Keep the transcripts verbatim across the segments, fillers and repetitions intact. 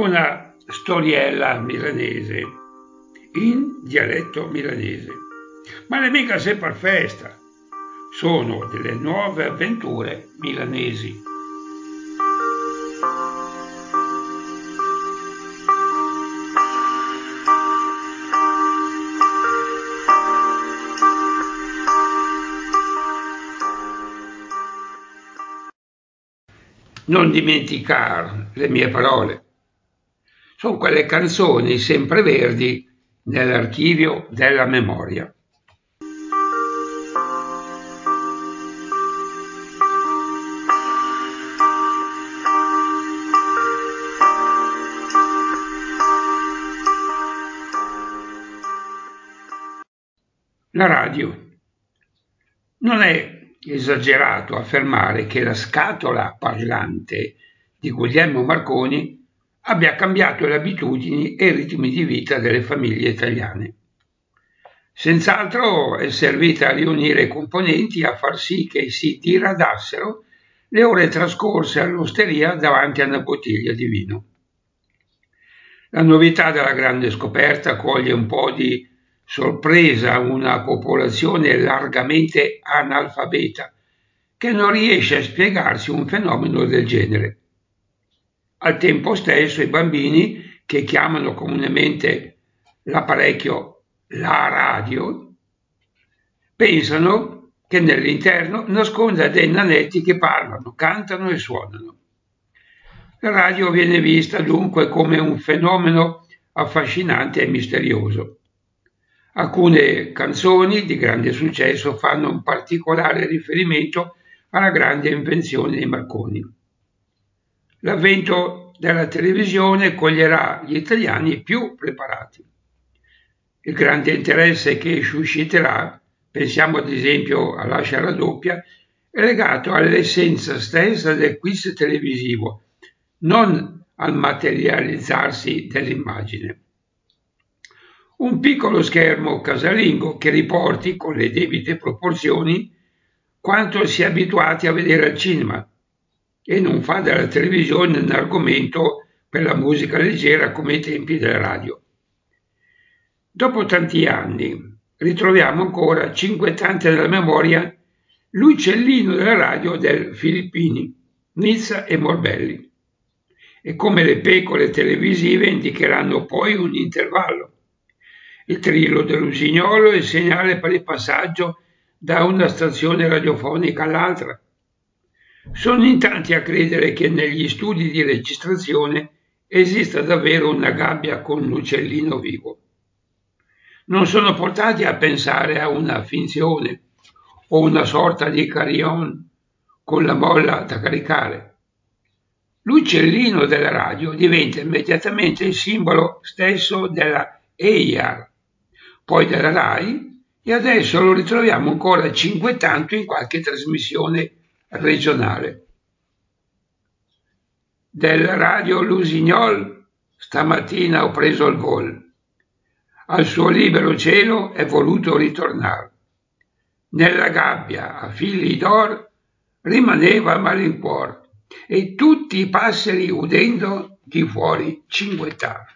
una storiella milanese in dialetto milanese, ma non è mica sempre festa, sono delle nuove avventure milanesi. Non dimenticare le mie parole. Sono quelle canzoni sempreverdi nell'archivio della memoria. La radio. Non è esagerato affermare che la scatola parlante di Guglielmo Marconi abbia cambiato le abitudini e i ritmi di vita delle famiglie italiane. Senz'altro è servita a riunire i componenti e a far sì che si diradassero le ore trascorse all'osteria davanti a una bottiglia di vino. La novità della grande scoperta coglie un po' di sorpresa una popolazione largamente analfabeta che non riesce a spiegarsi un fenomeno del genere. Al tempo stesso i bambini, che chiamano comunemente l'apparecchio la radio, pensano che nell'interno nasconda dei nanetti che parlano, cantano e suonano. La radio viene vista dunque come un fenomeno affascinante e misterioso. Alcune canzoni di grande successo fanno un particolare riferimento alla grande invenzione di Marconi. L'avvento della televisione coglierà gli italiani più preparati. Il grande interesse che susciterà, pensiamo ad esempio a Lascia la doppia, è legato all'essenza stessa del quiz televisivo, non al materializzarsi dell'immagine. Un piccolo schermo casalingo che riporti, con le debite proporzioni, quanto si è abituati a vedere al cinema e non fa della televisione un argomento per la musica leggera come ai tempi della radio. Dopo tanti anni ritroviamo ancora cinquettante nella memoria l'uccellino della radio del Filippini, Nizza e Morbelli, e come le pecore televisive indicheranno poi un intervallo. Il trillo dell'usignolo è il segnale per il passaggio da una stazione radiofonica all'altra. Sono in tanti a credere che negli studi di registrazione esista davvero una gabbia con un uccellino vivo. Non sono portati a pensare a una finzione o una sorta di carillon con la molla da caricare. L'uccellino della radio diventa immediatamente il simbolo stesso della E I A R, poi della RAI, e adesso lo ritroviamo ancora cinquettante in qualche trasmissione regionale. Del radio Lusignol stamattina ho preso il vol. Al suo libero cielo è voluto ritornare. Nella gabbia a fili d'or rimaneva a malincuor, e tutti i passeri udendo di fuori cinguettare.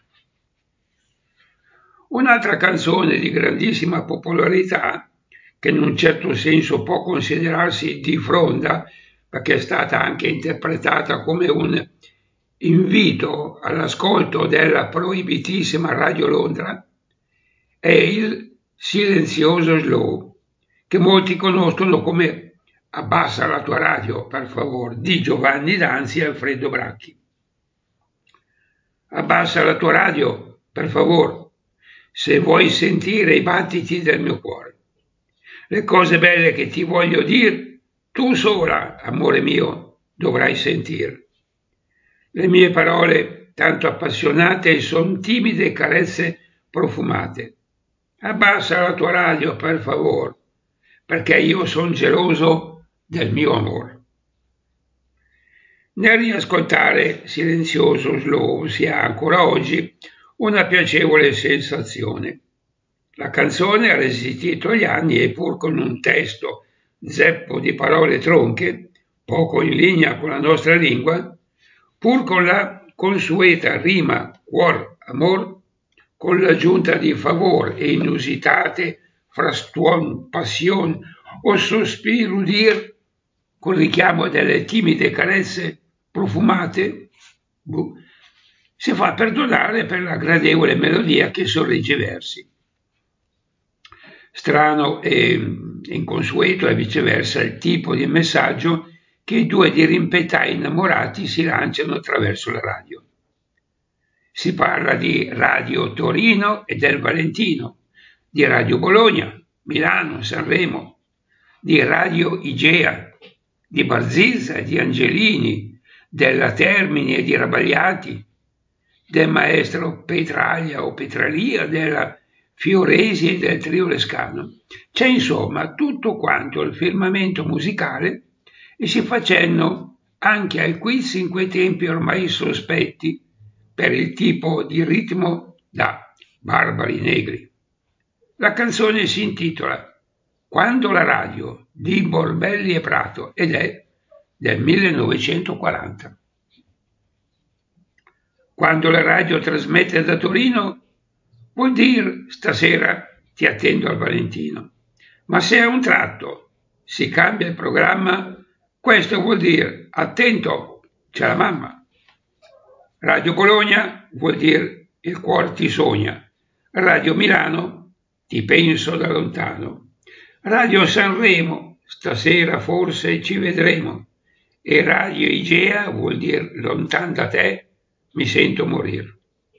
Un'altra canzone di grandissima popolarità, che in un certo senso può considerarsi di fronda, perché è stata anche interpretata come un invito all'ascolto della proibitissima Radio Londra, è il silenzioso Slow, che molti conoscono come Abbassa la tua radio, per favore, di Giovanni Danzi e Alfredo Bracchi. Abbassa la tua radio, per favore, se vuoi sentire i battiti del mio cuore. Le cose belle che ti voglio dire, tu sola, amore mio, dovrai sentire. Le mie parole, tanto appassionate, son timide carezze profumate. Abbassa la tua radio, per favore, perché io son geloso del mio amore. Nel riascoltare Silenzioso Slow si ha ancora oggi una piacevole sensazione. La canzone ha resistito gli anni e pur con un testo zeppo di parole tronche, poco in linea con la nostra lingua, pur con la consueta rima cuor amor, con l'aggiunta di favor e inusitate fra stuon, passion o sospir udir, con richiamo delle timide carezze profumate, buh, si fa perdonare per la gradevole melodia che sorregge i versi. Strano e inconsueto è viceversa il tipo di messaggio che i due dirimpettai innamorati si lanciano attraverso la radio. Si parla di Radio Torino e del Valentino, di Radio Bologna, Milano, Sanremo, di Radio Igea, di Barzizza e di Angelini, della Termini e di Rabagliati, del maestro Petraglia o Petralia, della Fioresi e del Trio Lescano. C'è insomma tutto quanto il firmamento musicale e si fa cenno anche al quiz in quei tempi ormai sospetti per il tipo di ritmo da Barbari Negri. La canzone si intitola Quando la radio di Borbelli e Prato ed è del millenovecentoquaranta. Quando la radio trasmette da Torino vuol dire stasera ti attendo al Valentino, ma se a un tratto si cambia il programma, questo vuol dire attento, c'è la mamma. Radio Bologna vuol dire il cuore ti sogna, Radio Milano ti penso da lontano, Radio Sanremo stasera forse ci vedremo e Radio Igea vuol dire lontan da te mi sento morire.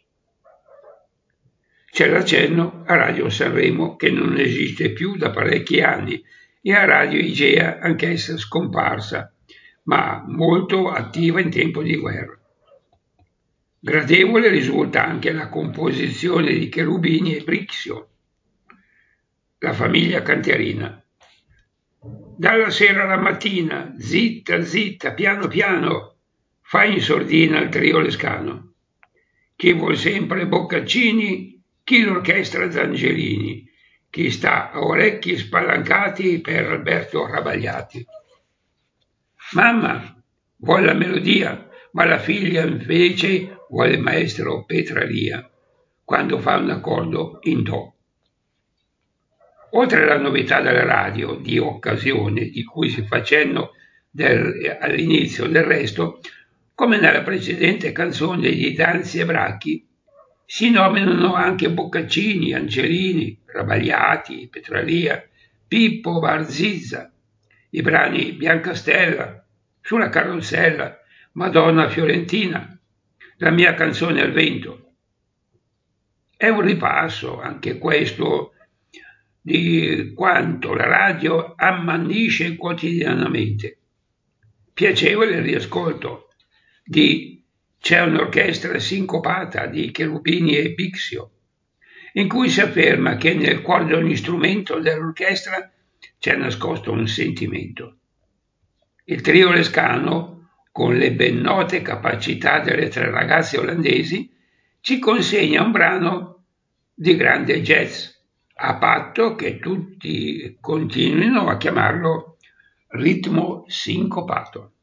C'è l'accenno a Radio Sanremo che non esiste più da parecchi anni e a Radio Igea anch'essa scomparsa, ma molto attiva in tempo di guerra. Gradevole risulta anche la composizione di Cherubini e Brixio, la famiglia canterina. Dalla sera alla mattina, zitta, zitta, piano piano, fa in sordina il Trio Lescano. Chi vuol sempre Boccaccini, chi l'orchestra Zangelini, chi sta a orecchi spalancati per Alberto Rabagliati. Mamma vuole la melodia, ma la figlia invece vuole il maestro Petralia quando fa un accordo in do. Oltre alla novità della radio di occasione di cui si fa cenno del, all'inizio del resto, come nella precedente canzone di Danzi e Bracchi, si nominano anche Boccaccini, Angelini, Rabagliati, Petralia, Pippo Barzizza, i brani Biancastella, Sulla carrozzella, Madonna Fiorentina, La mia canzone al vento. È un ripasso anche questo di quanto la radio ammannisce quotidianamente. Piacevole il riascolto di C'è un'orchestra sincopata di Cherubini e Brixio, in cui si afferma che nel cuore di ogni strumento dell'orchestra c'è nascosto un sentimento. Il Trio Lescano, con le ben note capacità delle tre ragazze olandesi, ci consegna un brano di grande jazz, a patto che tutti continuino a chiamarlo ritmo sincopato.